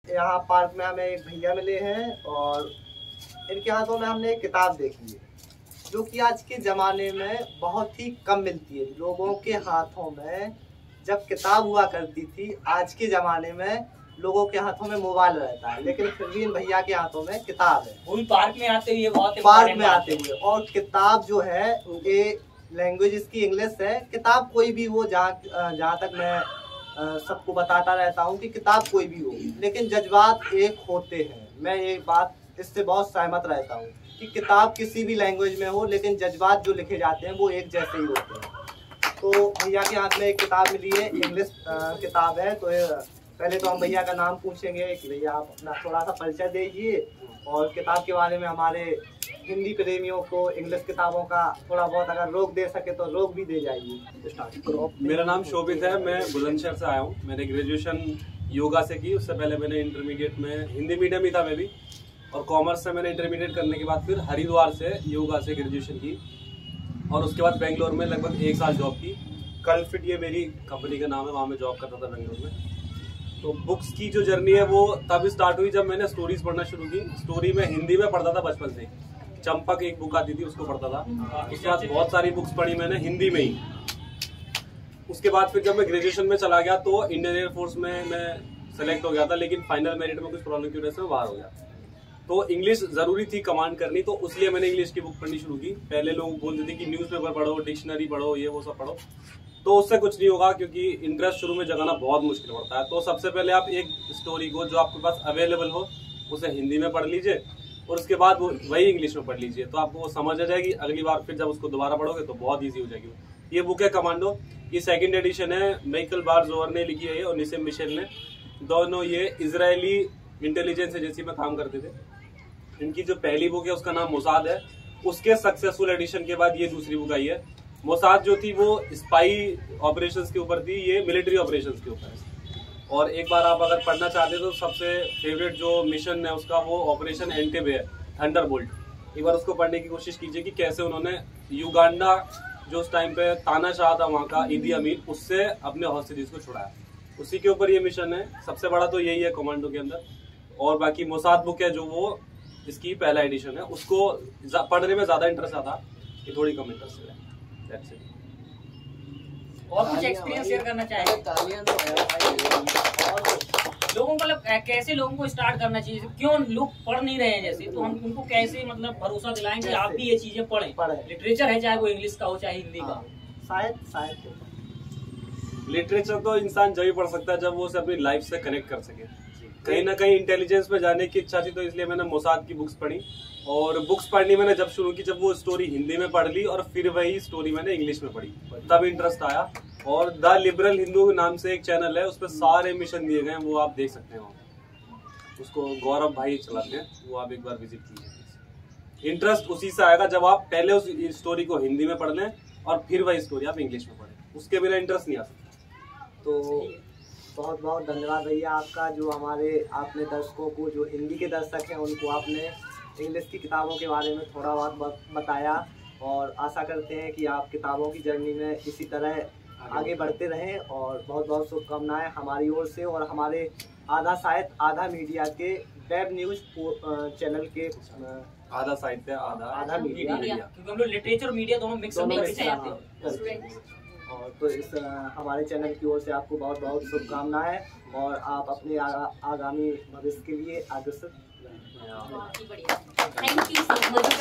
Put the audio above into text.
यहाँ पार्क में हमें एक भैया मिले हैं और इनके हाथों में हमने एक किताब देखी है जो कि आज के ज़माने में बहुत ही कम मिलती है। लोगों के हाथों में जब किताब हुआ करती थी, आज के ज़माने में लोगों के हाथों में मोबाइल रहता है, लेकिन फिर भी इन भैया के हाथों में किताब है। वो भी पार्क में आते हुए, बहुत पार्क में आते हुए। और किताब जो है ये लैंग्वेज इसकी इंग्लिश है। किताब कोई भी हो, जहाँ तक मैं सबको बताता रहता हूँ कि किताब कोई भी हो, लेकिन जज्बात एक होते हैं। मैं ये बात इससे बहुत सहमत रहता हूँ कि किताब किसी भी लैंग्वेज में हो, लेकिन जज्बात जो लिखे जाते हैं वो एक जैसे ही होते हैं। तो भैया के हाथ में एक किताब मिली है, इंग्लिश किताब है। तो पहले तो हम भैया का नाम पूछेंगे कि भैया आप अपना थोड़ा सा परिचय दीजिए और किताब के बारे में हमारे हिंदी प्रेमियों को इंग्लिश किताबों का थोड़ा बहुत अगर रोक दे सके तो रोक भी दे जाइए। मेरा नाम शोभित है, मैं बुलंदशहर से आया हूँ। मैंने ग्रेजुएशन योगा से की, उससे पहले मैंने इंटरमीडिएट में हिंदी मीडियम ही था मैं भी, और कॉमर्स से मैंने इंटरमीडिएट करने के बाद फिर हरिद्वार से योगा से ग्रेजुएशन की और उसके बाद बेंगलोर में लगभग 1 साल जॉब की। कल फिट ये मेरी कंपनी का नाम है, वहाँ मैं जॉब करता था बेंगलोर में। तो बुक्स की जो जर्नी है वो तब स्टार्ट हुई जब मैंने स्टोरीज पढ़ना शुरू की। स्टोरी में हिंदी में पढ़ता था बचपन से, चंपक एक बुक आती थी उसको पढ़ता था। उसके बाद बहुत सारी बुक्स पढ़ी मैंने हिंदी में ही। उसके बाद फिर जब मैं ग्रेजुएशन में चला गया तो इंडियन एयरफोर्स में मैं सेलेक्ट हो गया था, लेकिन फाइनल मेरिट में कुछ प्रॉब्लम की वजह से मैं बाहर हो गया। तो इंग्लिश जरूरी थी कमांड करनी, तो उसलिए मैंने इंग्लिश की बुक पढ़नी शुरू की। पहले लोग बोलते थे कि न्यूज़पेपर पढ़ो, डिक्शनरी पढ़ो, ये वो सब पढ़ो, तो उससे कुछ नहीं होगा क्योंकि इंटरेस्ट शुरू में जगाना बहुत मुश्किल पड़ता है। तो सबसे पहले आप एक स्टोरी को जो आपके पास अवेलेबल हो उसे हिंदी में पढ़ लीजिए और उसके बाद वो वही इंग्लिश में पढ़ लीजिए, तो आपको वो समझ आ जाएगी। अगली बार फिर जब उसको दोबारा पढ़ोगे तो बहुत ईजी हो जाएगी। ये बुक है कमांडो, ये 2nd एडिशन है। माइकल बार्जोवर ने लिखी है और निसिम मिशेल ने। दोनों ये इजरायली इंटेलिजेंस एजेंसी में काम करते थे। इनकी जो पहली बुक है उसका नाम मोसाद है। उसके सक्सेसफुल एडिशन के बाद ये दूसरी बुक आई है। मोसाद जो थी वो स्पाई ऑपरेशंस के ऊपर थी, ये मिलिट्री ऑपरेशंस के ऊपर है। और एक बार आप अगर पढ़ना चाहते तो सबसे फेवरेट जो मिशन है उसका वो ऑपरेशन एंटेबे है, थंडरबोल्ट। एक बार उसको पढ़ने की कोशिश कीजिए कि कैसे उन्होंने युगांडा जो उस टाइम पे तानाशाह था वहाँ का, ईदी अमीन, उससे अपने हॉस्टेजेस को छुड़ाया। उसी के ऊपर ये मिशन है। सबसे बड़ा तो यही है कमांडो के अंदर। और बाकी मोसाद बुक है जो वो इसकी पहला एडिशन है, उसको पढ़ने में ज्यादा इंटरेस्ट आता, ये थोड़ी कम इंटरेस्ट है। और कुछ एक्सपीरियंस शेयर करना चाहिए लोगों को, कैसे लोगों को स्टार्ट करना चाहिए? क्यों लोग पढ़ नहीं रहे हैं जैसे, तो हम उनको कैसे मतलब भरोसा दिलाएं कि आप भी ये चीजें पढ़ें? लिटरेचर है, चाहे वो इंग्लिश का हो चाहे हिंदी का हो। शायद लिटरेचर तो इंसान जब ही पढ़ सकता है जब वो उसे अपनी लाइफ से कनेक्ट कर सके। कहीं ना कहीं इंटेलिजेंस में जाने की इच्छा थी, तो इसलिए मैंने मोसाद की बुक्स पढ़ी। और बुक्स पढ़नी मैंने जब शुरू की जब वो स्टोरी हिंदी में पढ़ ली और फिर वही स्टोरी मैंने इंग्लिश में पढ़ी, तब इंटरेस्ट आया। और द लिबरल हिंदू नाम से एक चैनल है, उस पर सारे मिशन दिए गए हैं, वो आप देख सकते हो। उसको गौरव भाई चलाते हैं, वो आप एक बार विजिट कीजिए। इंटरेस्ट उसी से आएगा जब आप पहले उस स्टोरी को हिंदी में पढ़ लें और फिर वही स्टोरी आप इंग्लिश में पढ़ें, उसके बिना इंटरेस्ट नहीं आ सकता। तो बहुत बहुत धन्यवाद भैया आपका, जो आपने दर्शकों को, जो हिंदी के दर्शक हैं उनको आपने इंग्लिश की किताबों के बारे में थोड़ा बहुत बताया। और आशा करते हैं कि आप किताबों की जर्नी में इसी तरह आगे बढ़ते रहें। और बहुत बहुत शुभकामनाएं हमारी ओर से और हमारे आधा मीडिया के वेब न्यूज़ चैनल के आधा साहित्य आधा मीडिया, क्योंकि हम लोग लिटरेचर और मीडिया दोनों मिक्स करते हैं। और तो इस हमारे चैनल की ओर से आपको बहुत बहुत शुभकामनाएं और आप अपने आगामी भविष्य के लिए अग्रसर रहें। Thank you so much.